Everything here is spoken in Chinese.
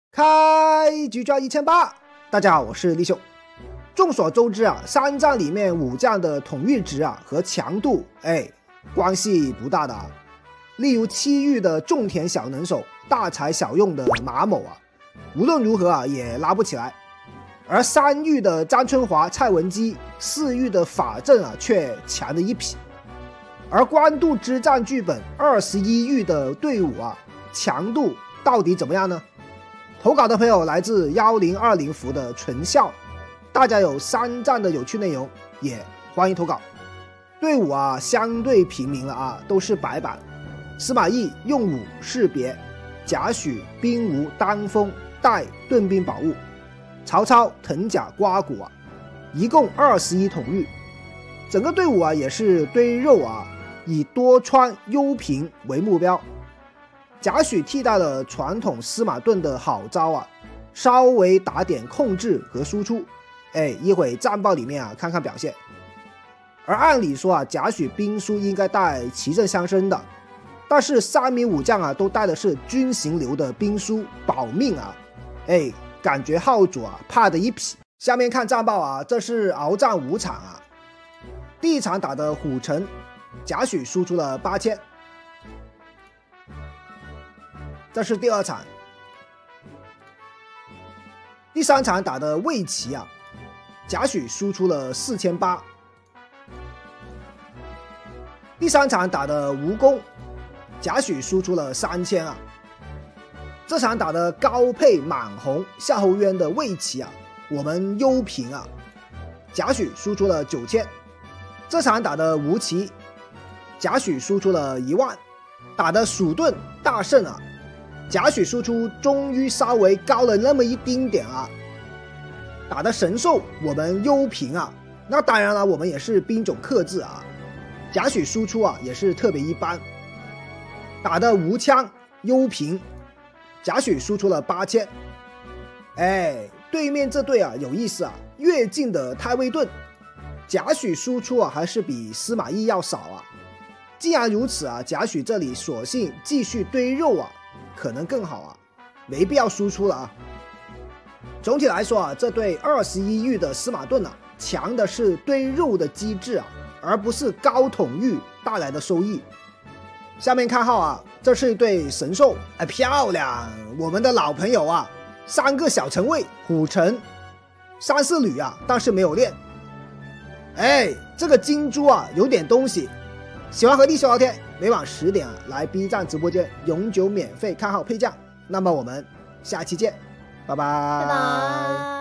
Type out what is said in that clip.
开局赚1800，大家好，我是立秀。众所周知啊，三战里面武将的统御值啊和强度关系不大的啊。例如7域的种田小能手，大材小用的马某啊，无论如何啊也拉不起来。而3域的张春华、蔡文姬，4域的法正啊却强的一匹。而官渡之战剧本21域的队伍啊，强度到底怎么样呢？投稿的朋友来自1020服的纯笑，大家有3战的有趣内容也欢迎投稿。队伍啊相对平民了啊，都是白板。司马懿用武识别，贾诩兵无单锋带盾兵宝物，曹操藤甲刮骨啊，一共21统御。整个队伍啊也是堆肉啊，以多川幽平为目标。贾诩替代了传统司马盾的好招啊，稍微打点控制和输出。一会战报里面啊看看表现。而按理说啊，贾诩兵书应该带奇正相生的，但是3名武将啊都带的是军行流的兵书保命啊，感觉号主啊怕的一匹。下面看战报啊，这是鏖战5场啊。第一场打的虎城，贾诩输出了8000。这是第2场。第3场打的魏齐啊，贾诩输出了4800。第3场打的吴宫，贾诩输出了3000啊。这场打的高沛、满红、夏侯渊的魏齐啊，我们幽平啊，贾诩输出了9000。这场打的吴齐，贾诩输出了10000。打的蜀盾大胜啊，贾诩输出终于稍微高了那么一丁点啊。打的神兽，我们幽平啊，那当然了，我们也是兵种克制啊。贾诩输出啊也是特别一般。打的吴羌幽平，贾诩输出了8000。对面这队啊有意思啊，越境的太尉盾，贾诩输出啊还是比司马懿要少啊。既然如此啊，贾诩这里索性继续堆肉啊，可能更好啊，没必要输出了啊。总体来说啊，这对21域的司马盾啊，强的是堆肉的机制啊，而不是高统御带来的收益。下面看号啊，这是一对神兽，漂亮！我们的老朋友啊，3个小城卫，虎城3、4旅啊，但是没有练。这个金猪啊，有点东西。喜欢和立秀聊天，每晚10点啊，来 B 站直播间永久免费看号配将。那么我们下期见，拜拜。